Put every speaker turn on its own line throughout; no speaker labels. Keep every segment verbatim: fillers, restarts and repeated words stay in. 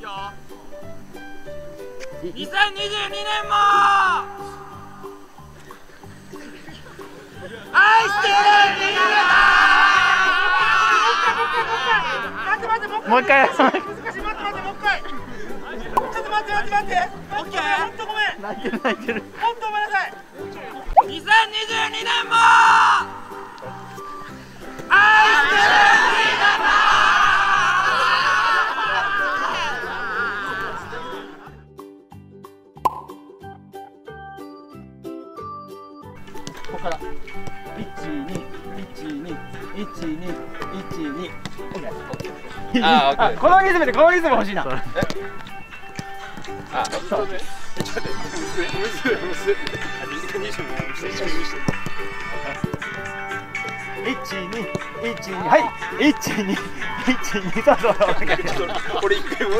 にせんにじゅうにねんも愛してる。
もう一回。
難しい、待って待って、もう一回。ちょっと待って待って待って。オッケー。本当ごめん。
泣いてる泣いてる。
本当ごめんなさい。にせんにじゅうにねんも愛してる。
ここから。一二一二一二一二。ああ、このリズムでこのリズム欲しいな。あ、そう。ちょっと待って。むずいむずい。一二一二はい一二一二そうそうそう。これ一回も。はい。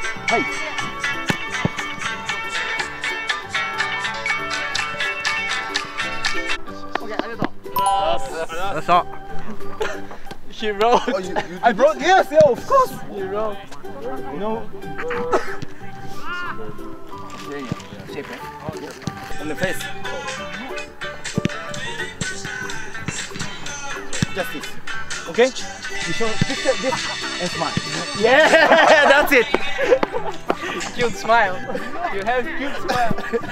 オッケー、ありがとう。
よっしゃ。
He wrote. Oh, you, you I wrote. Yes, yeah, of course. He wrote. You know. Yeah, yeah, yeah. Shape it. Oh, yeah. On the face. Just this. Okay. You show picture this and smile. Yeah, that's it. Cute smile. You have cute smile.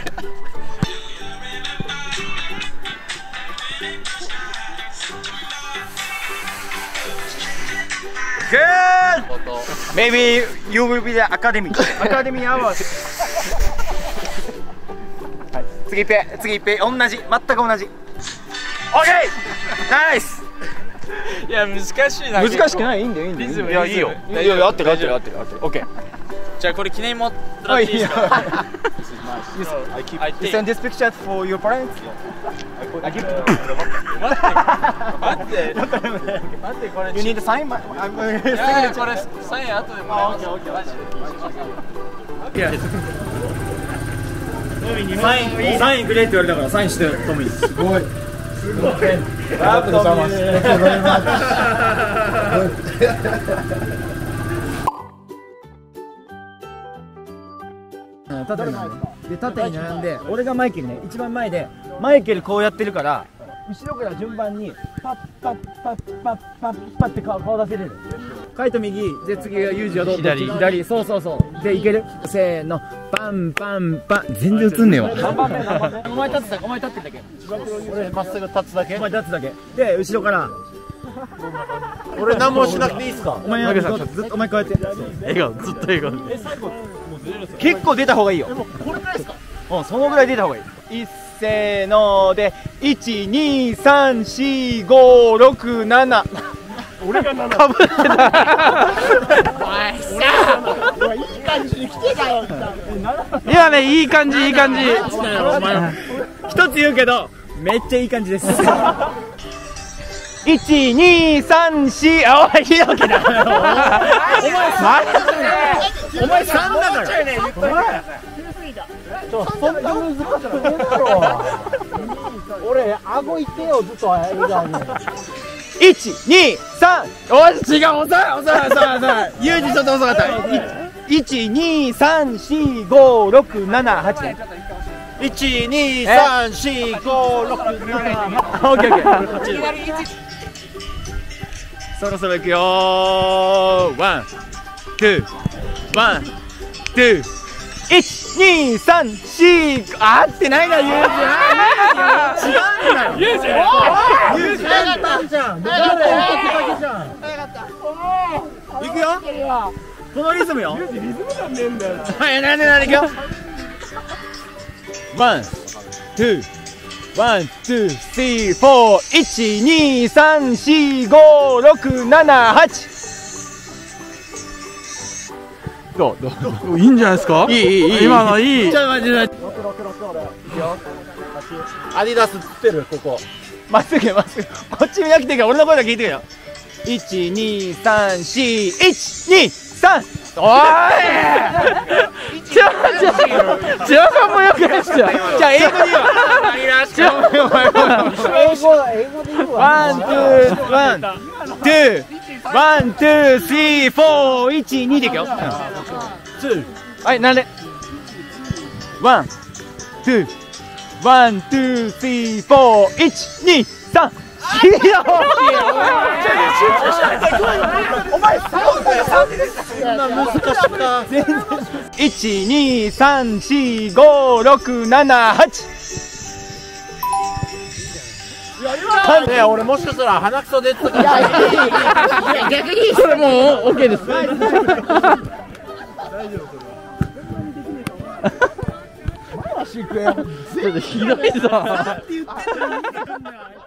Good! Maybe you will be the academy. Academy hours. はい、次一平、次一平、同じ、全く同じ。OK! ナイス！
いや、難しいな。
難しくない？いいんだよ、いいんだよ。
リズム、
いや、いいよ。いや、いや、合ってる、合ってる、合ってる、合ってる。OK。
じゃあ、これ記念持ってもらっていいですか？
You send this picture for your parents? I give it.
待って、待って、待って、これ。
You need a sign? い
や、これサイン後でもらいます。
サイン、サインくれって言われたからサインしてトミー。すごい。すごい。ありがとうございます。縦にで縦に並んで、俺がマイケルね、一番前でマイケルこうやってるから後ろから順番にパッパッパッパッパッパッって顔顔出せれる。カイト右で次がユージはどう？左左そうそうそうでいける。せーのパンパンパン全然映んねえわ。何番目何番目？お前立つだけお前立ってるだけ。俺まっすぐ立つだけ。お前立つだけで後ろから俺何もしなくていいですか？お前ずっとお前こうやって
笑顔ずっと笑顔。
結構出た方がいいよ。これぐらいですか？うん、そのぐらい出た方がいい。いっせーのでいちにさんしごろくなな。俺がななかぶってた。
お前さ、
いい感じに来てたよ。
いやね、いい感じいい感じ。
一つ言うけどめっちゃいい感じです。いちにさんしあおいひどきだ。お前さんだから。そんな難しくねえだろ。俺顎いってよずっと笑顔に。いちにさんおい違う遅い遅い遅い遅い。ユージちょっと遅かった。いちにさんしごろくななはち。いちにさんしごろくななはち。オッケーオッケー。そろそろいくよー。ワン、ツー、ワン、ツー、いち、に、さん、し、合ってないな、ユージ。違うんだよ。ユージ。ユージ。早かったじゃん。早かった。早かった。いくよ。このリズムよ。ユージリズムなんねえんだよ。はい、なんでなんでいくよ。ワン、ツー。ワン、ツー、スリー、フォー、いち、に、さん、し、ご、ろく、なな、はち。どうどう
いいんじゃないですか？
いいいいいい。
今のいい。
ちょっと待って待って。アディダスつってるここ。まっすぐまっすぐ。こっち見なくていいから俺の声だけ聞いてくよ。いち、に、さん、し、いち、に、さん。おーい。ちょちょちょさんもよくないっすよ。じゃあ英語で言うわ。英語英語で言うわ。ワンツーワンツーワンツースリーフォーいちにでいくよ。違はい、なんでワン、ツー、ワン、ツー、スリー、フォー、いち、に、さん、いいよ。お前さんな難しか。いち、に、さん、し、ご、ろく、なな、はち。いや、俺もしかしたら鼻くそでっつうか。いや、逆にそれもう OK です。大丈夫。マジ食えよ。ひどいぞ。